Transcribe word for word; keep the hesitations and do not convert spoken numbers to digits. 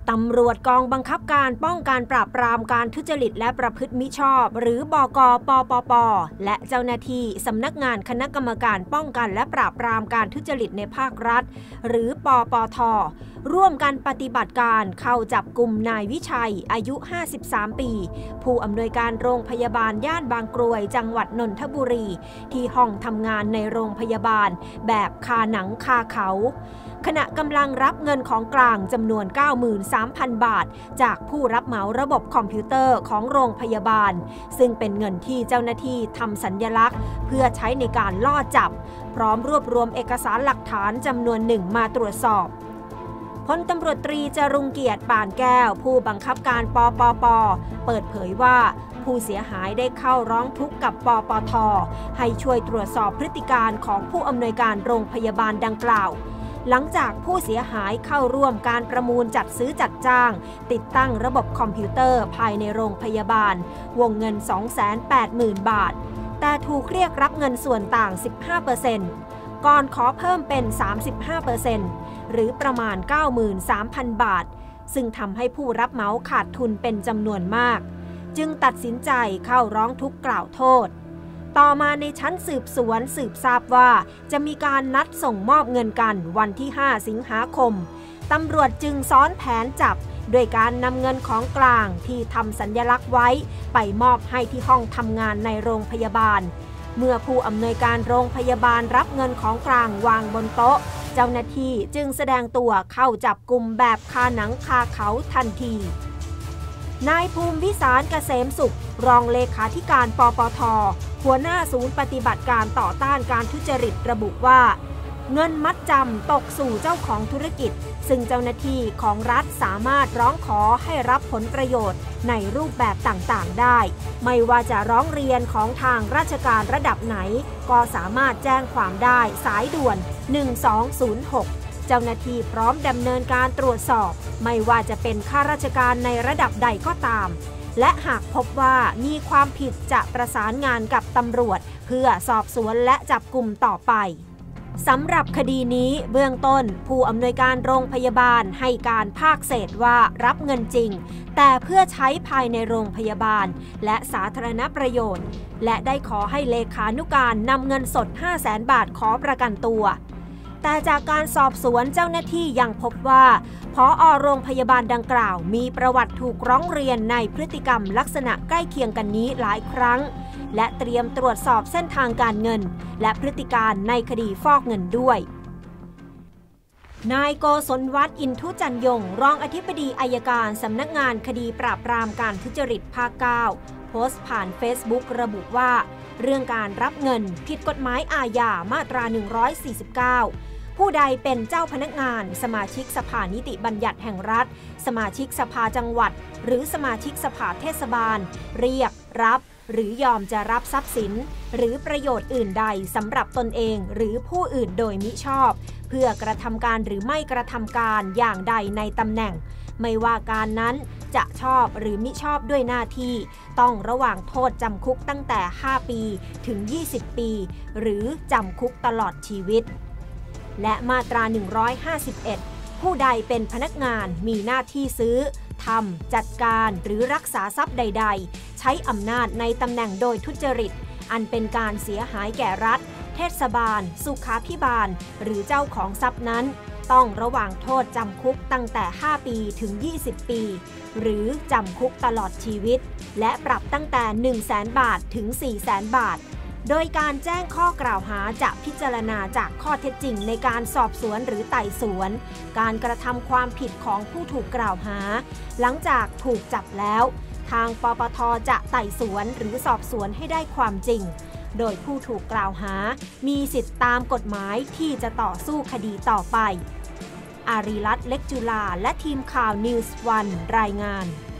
ตำรวจกองบังคับการป้องกันปราบปรามการทุจริตและประพฤติมิชอบหรือบก.ปปป.และเจ้าหน้าที่สำนักงานคณะกรรมการป้องกันและปราบปรามการทุจริตในภาครัฐหรือปปท.ร่วมกันปฏิบัติการเข้าจับกุมนายวิชัยอายุห้าสิบสามปีผู้อำนวยการโรงพยาบาลย่านบางกรวยจังหวัดนนทบุรีที่ห้องทำงานในโรงพยาบาลแบบคาหนังคาเขาขณะกำลังรับเงินของกลางจำนวน เก้าหมื่นสามพัน บาทจากผู้รับเหมาระบบคอมพิวเตอร์ของโรงพยาบาลซึ่งเป็นเงินที่เจ้าหน้าที่ทำสัญลักษณ์เพื่อใช้ในการล่อจับพร้อมรวบรวมเอกสารหลักฐานจำนวนหนึ่งมาตรวจสอบพลตำรวจตรีจรุงเกียรติป่านแก้วผู้บังคับการปปป.เปิดเผยว่าผู้เสียหายได้เข้าร้องทุกข์กับปปท.ให้ช่วยตรวจสอบพฤติการของผู้อำนวยการโรงพยาบาลดังกล่าวหลังจากผู้เสียหายเข้าร่วมการประมูลจัดซื้อจัดจ้างติดตั้งระบบคอมพิวเตอร์ภายในโรงพยาบาลวงเงิน สองแสนแปดหมื่น บาทแต่ถูกเรียกรับเงินส่วนต่าง สิบห้าเปอร์เซ็นต์ ก่อนขอเพิ่มเป็น สามสิบห้าเปอร์เซ็นต์ หรือประมาณ เก้าหมื่นสามพัน บาทซึ่งทำให้ผู้รับเหมาขาดทุนเป็นจำนวนมากจึงตัดสินใจเข้าร้องทุกข์กล่าวโทษต่อมาในชั้นสืบสวนสืบทราบว่าจะมีการนัดส่งมอบเงินกันวันที่ห้าสิงหาคมตำรวจจึงซ้อนแผนจับโดยการนำเงินของกลางที่ทำสัญลักษณ์ไว้ไปมอบให้ที่ห้องทำงานในโรงพยาบาลเมื่อผู้อำนวยการโรงพยาบาลรับเงินของกลางวางบนโต๊ะเจ้าหน้าที่จึงแสดงตัวเข้าจับกุมแบบคาหนังคาเขาทันทีนายภูมิวิสารเกษมสุขรองเลขาธิการปปท.หัวหน้าศูนย์ปฏิบัติการต่อต้านการทุจริตระบุว่าเงินมัดจำตกสู่เจ้าของธุรกิจซึ่งเจ้าหน้าที่ของรัฐสามารถร้องขอให้รับผลประโยชน์ในรูปแบบต่างๆได้ไม่ว่าจะร้องเรียนของทางราชการระดับไหนก็สามารถแจ้งความได้สายด่วนหนึ่งสองศูนย์หกเจ้าหน้าที่พร้อมดำเนินการตรวจสอบไม่ว่าจะเป็นข้าราชการในระดับใดก็ตามและหากพบว่ามีความผิดจะประสานงานกับตำรวจเพื่อสอบสวนและจับกุมต่อไปสำหรับคดีนี้เบื้องต้นผู้อำนวยการโรงพยาบาลให้การภาคเศษว่ารับเงินจริงแต่เพื่อใช้ภายในโรงพยาบาลและสาธารณประโยชน์และได้ขอให้เลขานุการนำเงินสด ห้าแสน บาทขอประกันตัวแต่จากการสอบสวนเจ้าหน้าที่ยังพบว่าผอ.โรงพยาบาลดังกล่าวมีประวัติถูกร้องเรียนในพฤติกรรมลักษณะใกล้เคียงกันนี้หลายครั้งและเตรียมตรวจสอบเส้นทางการเงินและพฤติการในคดีฟอกเงินด้วยนายโกศลวัฒน์อินทุจันยงรองอธิบดีอัยการสำนักงานคดีปราบปรามการทุจริตภาคเก้าโพสต์ผ่าน Facebook ระบุว่าเรื่องการรับเงินผิดกฎหมายอาญามาตราหนึ่งร้อยสี่สิบเก้าผู้ใดเป็นเจ้าพนักงานสมาชิกสภานิติบัญญัติแห่งรัฐสมาชิกสภาจังหวัดหรือสมาชิกสภาเทศบาลเรียกรับหรือยอมจะรับทรัพย์สินหรือประโยชน์อื่นใดสำหรับตนเองหรือผู้อื่นโดยมิชอบเพื่อกระทำการหรือไม่กระทำการอย่างใดในตำแหน่งไม่ว่าการนั้นจะชอบหรือมิชอบด้วยหน้าที่ต้องระหว่างโทษจำคุกตั้งแต่ห้าปีถึงยี่สิบปีหรือจำคุกตลอดชีวิตและมาตราหนึ่งร้อยห้าสิบเอ็ดผู้ใดเป็นพนักงานมีหน้าที่ซื้อทำจัดการหรือรักษาทรัพย์ใดๆใช้อำนาจในตำแหน่งโดยทุจริตอันเป็นการเสียหายแก่รัฐเทศบาลสุขาภิบาลหรือเจ้าของทรัพย์นั้นต้องระหว่างโทษจำคุกตั้งแต่ห้าปีถึงยี่สิบปีหรือจำคุกตลอดชีวิตและปรับตั้งแต่ หนึ่งแสน บาทถึง สี่แสน บาทโดยการแจ้งข้อกล่าวหาจะพิจารณาจากข้อเท็จจริงในการสอบสวนหรือไต่สวนการกระทำความผิดของผู้ถูกกล่าวหาหลังจากถูกจับแล้วทางปปท.จะไต่สวนหรือสอบสวนให้ได้ความจริงโดยผู้ถูกกล่าวหามีสิทธิตามกฎหมายที่จะต่อสู้คดีต่อไปอารีรัตน์ เล็กจุฬาและทีมข่าว นิวส์ วัน รายงาน